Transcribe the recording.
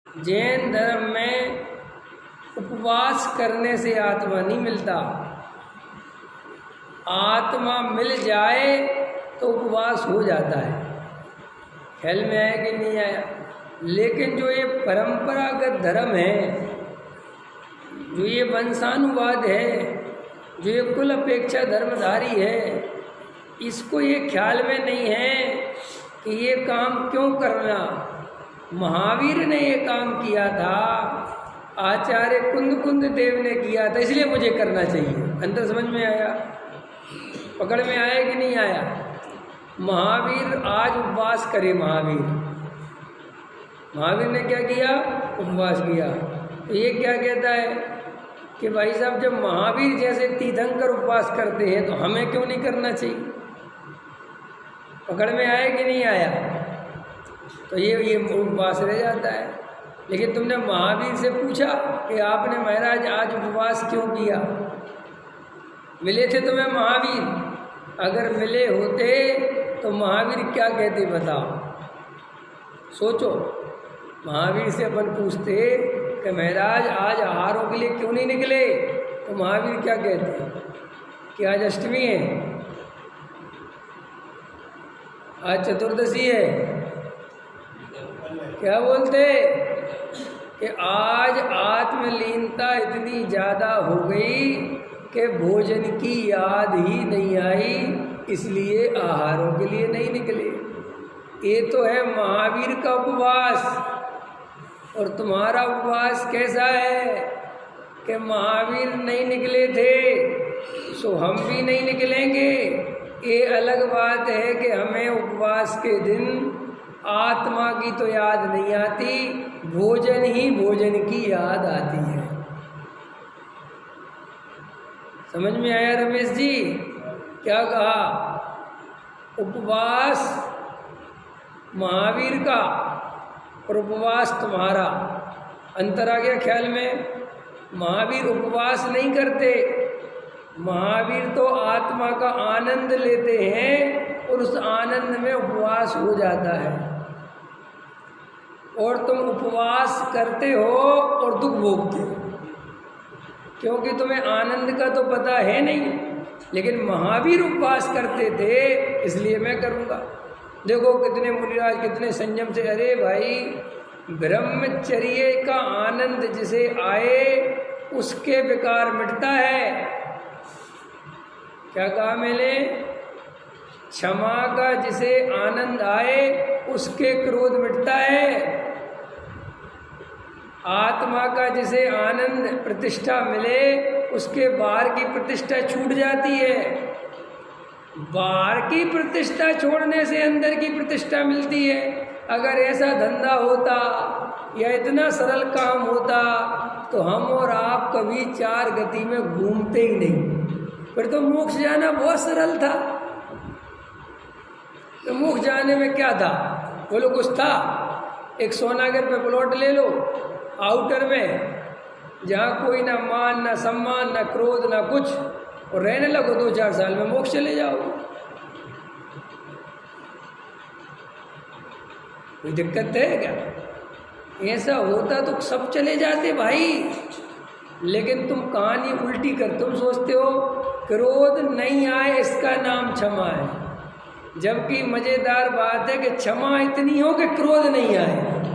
जैन धर्म में उपवास करने से आत्मा नहीं मिलता। आत्मा मिल जाए तो उपवास हो जाता है। ख्याल में आया कि नहीं आया? लेकिन जो ये परंपरागत धर्म है, जो ये वंशानुवाद है, जो ये कुल अपेक्षा धर्मधारी है, इसको ये ख्याल में नहीं है कि ये काम क्यों करना। महावीर ने ये काम किया था, आचार्य कुंद देव ने किया था, इसलिए मुझे करना चाहिए। अंतर समझ में आया? पकड़ में आया कि नहीं आया? महावीर आज उपवास करे। महावीर ने क्या किया? उपवास किया। तो ये क्या कहता है कि भाई साहब, जब महावीर जैसे तीर्थंकर उपवास करते हैं तो हमें क्यों नहीं करना चाहिए? पकड़ में आया कि नहीं आया? तो ये उपवास रह जाता है। लेकिन तुमने महावीर से पूछा कि आपने महाराज आज उपवास क्यों किया? मिले थे तुम्हें महावीर? अगर मिले होते तो महावीर क्या कहते बताओ? सोचो, महावीर से अपन पूछते कि महाराज आज आहारों के लिए क्यों नहीं निकले, तो महावीर क्या कहते कि आज अष्टमी है, आज चतुर्दशी है, क्या बोलते कि आज आत्मलीनता इतनी ज़्यादा हो गई कि भोजन की याद ही नहीं आई, इसलिए आहारों के लिए नहीं निकले। ये तो है महावीर का उपवास। और तुम्हारा उपवास कैसा है कि महावीर नहीं निकले थे सो हम भी नहीं निकलेंगे। ये अलग बात है कि हमें उपवास के दिन आत्मा की तो याद नहीं आती, भोजन ही भोजन की याद आती है। समझ में आया रमेश जी? क्या कहा? उपवास महावीर का और उपवास तुम्हारा, अंतर आ गया ख्याल में? महावीर उपवास नहीं करते, महावीर तो आत्मा का आनंद लेते हैं और उस आनंद में उपवास हो जाता है। और तुम उपवास करते हो और दुख भोगते हो, क्योंकि तुम्हें आनंद का तो पता है नहीं। लेकिन महावीर उपवास करते थे, इसलिए मैं करूँगा। देखो कितने मुनिराज कितने संयम से, अरे भाई ब्रह्मचर्य का आनंद जिसे आए उसके विकार मिटता है। क्या कहा मैंने? क्षमा का जिसे आनंद आए उसके क्रोध मिटता है। आत्मा का जिसे आनंद प्रतिष्ठा मिले उसके बाहर की प्रतिष्ठा छूट जाती है। बाहर की प्रतिष्ठा छोड़ने से अंदर की प्रतिष्ठा मिलती है। अगर ऐसा धंधा होता या इतना सरल काम होता तो हम और आप कभी चार गति में घूमते ही नहीं। फिर तो मोक्ष जाना बहुत सरल था। तो मोक्ष जाने में क्या था? बोलो कुछ था? एक सोनागर पे प्लॉट ले लो आउटर में, जहाँ कोई ना मान ना सम्मान ना क्रोध ना कुछ, और रहने लगो 2-4 साल में मोक्ष चले जाओगे। कोई दिक्कत है क्या? ऐसा होता तो सब चले जाते भाई। लेकिन तुम कहानी उल्टी कर, तुम सोचते हो क्रोध नहीं आए इसका नाम क्षमा है, जबकि मजेदार बात है कि क्षमा इतनी हो कि क्रोध नहीं आए।